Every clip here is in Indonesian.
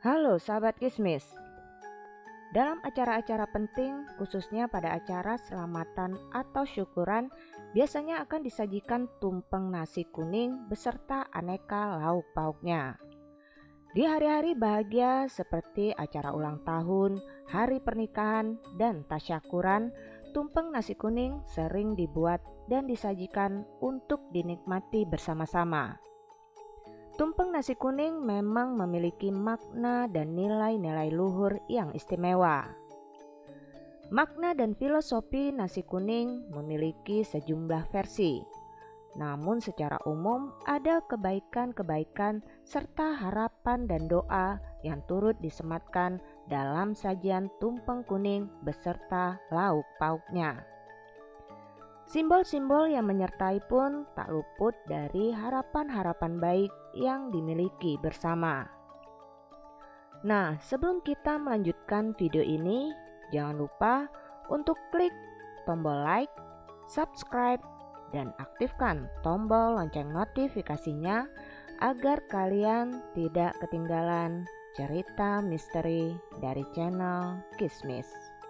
Halo sahabat Kismis. Dalam acara-acara penting, khususnya pada acara selamatan atau syukuran, biasanya akan disajikan tumpeng nasi kuning beserta aneka lauk pauknya. Di hari-hari bahagia seperti acara ulang tahun, hari pernikahan, dan tasyakuran, tumpeng nasi kuning sering dibuat dan disajikan untuk dinikmati bersama-sama. Tumpeng nasi kuning memang memiliki makna dan nilai-nilai luhur yang istimewa. Makna dan filosofi nasi kuning memiliki sejumlah versi. Namun secara umum ada kebaikan-kebaikan serta harapan dan doa yang turut disematkan dalam sajian tumpeng kuning beserta lauk pauknya. Simbol-simbol yang menyertai pun tak luput dari harapan-harapan baik yang dimiliki bersama. Nah, sebelum kita melanjutkan video ini, jangan lupa untuk klik tombol like, subscribe, dan aktifkan tombol lonceng notifikasinya agar kalian tidak ketinggalan cerita misteri dari channel Kismis.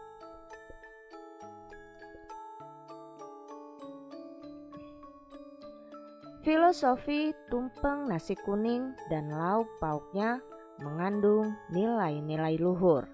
Filosofi tumpeng nasi kuning dan lauk pauknya mengandung nilai-nilai luhur.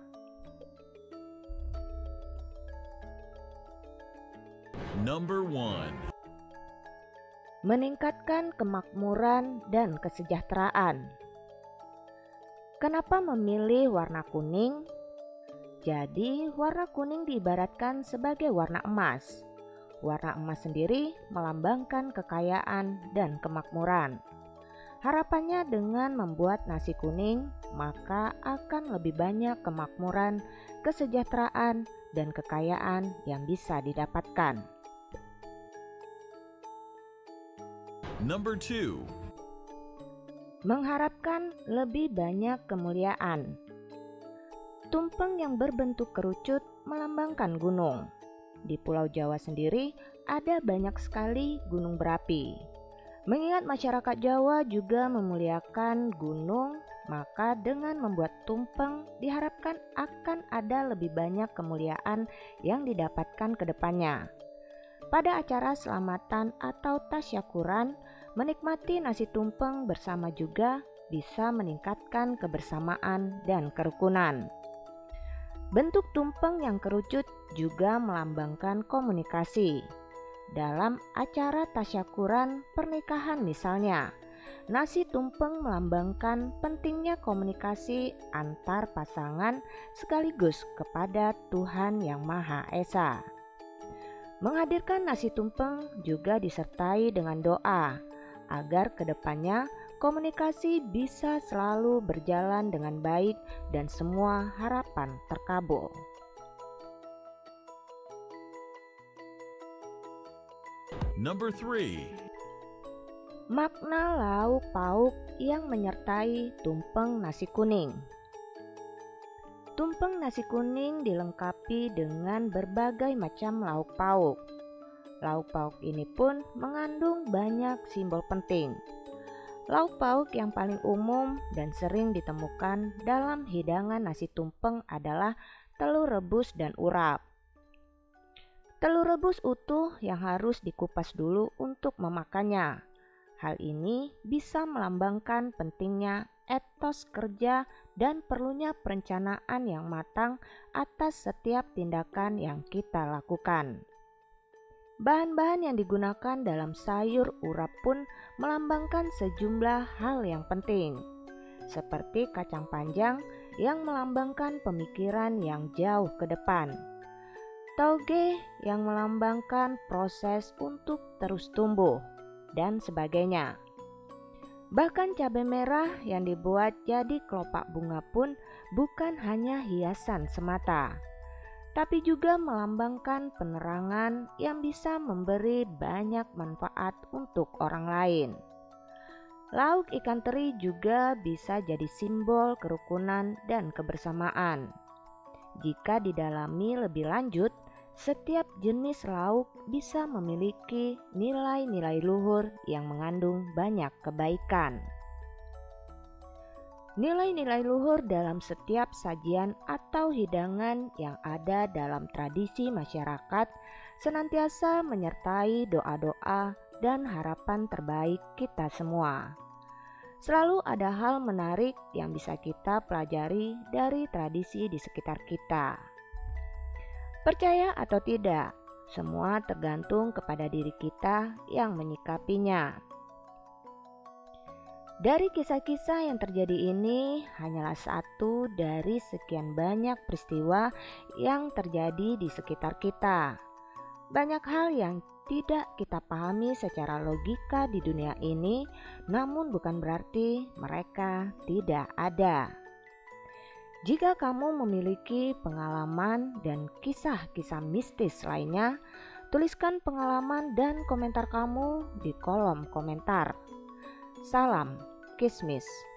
Number 1. Meningkatkan kemakmuran dan kesejahteraan. Kenapa memilih warna kuning? Jadi, warna kuning diibaratkan sebagai warna emas. Warna emas sendiri melambangkan kekayaan dan kemakmuran. Harapannya dengan membuat nasi kuning, maka akan lebih banyak kemakmuran, kesejahteraan, dan kekayaan yang bisa didapatkan. Number 2. Mengharapkan lebih banyak kemuliaan. Tumpeng yang berbentuk kerucut melambangkan gunung. Di Pulau Jawa sendiri ada banyak sekali gunung berapi. Mengingat masyarakat Jawa juga memuliakan gunung, maka dengan membuat tumpeng diharapkan akan ada lebih banyak kemuliaan yang didapatkan ke depannya. Pada acara selamatan atau tasyakuran, menikmati nasi tumpeng bersama juga bisa meningkatkan kebersamaan dan kerukunan. Bentuk tumpeng yang kerucut juga melambangkan komunikasi. Dalam acara tasyakuran pernikahan misalnya, nasi tumpeng melambangkan pentingnya komunikasi antar pasangan sekaligus kepada Tuhan Yang Maha Esa. Menghadirkan nasi tumpeng juga disertai dengan doa agar kedepannya komunikasi bisa selalu berjalan dengan baik dan semua harapan terkabul. Number 3. Makna lauk pauk yang menyertai tumpeng nasi kuning. Tumpeng nasi kuning dilengkapi dengan berbagai macam lauk pauk. Lauk pauk ini pun mengandung banyak simbol penting. Lauk pauk yang paling umum dan sering ditemukan dalam hidangan nasi tumpeng adalah telur rebus dan urap. Telur rebus utuh yang harus dikupas dulu untuk memakannya. Hal ini bisa melambangkan pentingnya etos kerja dan perlunya perencanaan yang matang atas setiap tindakan yang kita lakukan. Bahan-bahan yang digunakan dalam sayur urap pun melambangkan sejumlah hal yang penting, seperti kacang panjang yang melambangkan pemikiran yang jauh ke depan, tauge yang melambangkan proses untuk terus tumbuh, dan sebagainya. Bahkan cabai merah yang dibuat jadi kelopak bunga pun bukan hanya hiasan semata, tapi juga melambangkan penerangan yang bisa memberi banyak manfaat untuk orang lain. Lauk ikan teri juga bisa jadi simbol kerukunan dan kebersamaan. Jika didalami lebih lanjut, setiap jenis lauk bisa memiliki nilai-nilai luhur yang mengandung banyak kebaikan. Nilai-nilai luhur dalam setiap sajian atau hidangan yang ada dalam tradisi masyarakat senantiasa menyertai doa-doa dan harapan terbaik kita semua. Selalu ada hal menarik yang bisa kita pelajari dari tradisi di sekitar kita. Percaya atau tidak, semua tergantung kepada diri kita yang menyikapinya. Dari kisah-kisah yang terjadi ini hanyalah satu dari sekian banyak peristiwa yang terjadi di sekitar kita. Banyak hal yang tidak kita pahami secara logika di dunia ini, namun bukan berarti mereka tidak ada. Jika kamu memiliki pengalaman dan kisah-kisah mistis lainnya, tuliskan pengalaman dan komentar kamu di kolom komentar. Salam Kismis.